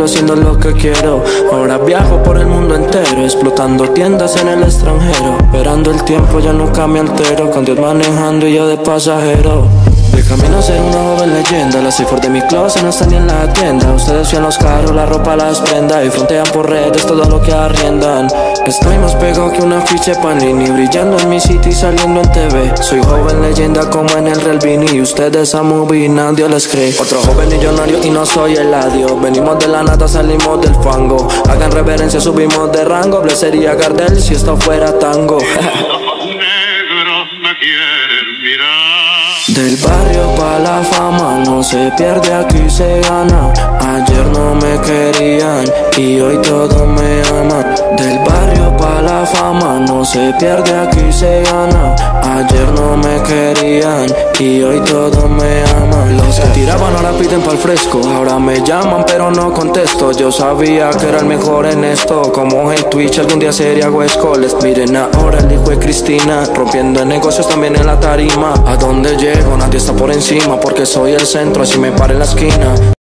tranquilo haciendo lo que quiero. Ahora viajo por el mundo entero, explotando tiendas en el extranjero. Esperando el tiempo, ya nunca me altero, con Dios manejando y yo de pasajero. De camino a ser una joven leyenda, las cifras de mi closet no están ni en la tienda. Ustedes fían los carros, la ropa, las prendas y frontean por redes todo lo que arriendan. Estoy más pegado que un afiche Panini, brillando en mi city saliendo en TV. Soy joven leyenda como en el Real Vini, y ustedes a movie nadie les cree. Otro joven millonario y no soy el adiós. Venimos de la nata, salimos del fango. Hagan reverencia, subimos de rango. Blessería Gardel si esto fuera tango. Negros me quieren mirar. Del barrio pa' la fama, no se pierde, aquí se gana. Ayer no me querían y hoy todos me aman. Del barrio pa' la fama, no se pierde, aquí se gana. Ayer no me querían y hoy todos me aman. Los que tiraban ahora piden pa'l fresco, ahora me llaman pero no contesto. Yo sabía que era el mejor en esto, como en Twitch algún día sería huesco. Les miren ahora el hijo de Cristina, rompiendo negocios también en la tarima. ¿A dónde llego? Nadie está por encima porque soy el centro, así me paro en la esquina.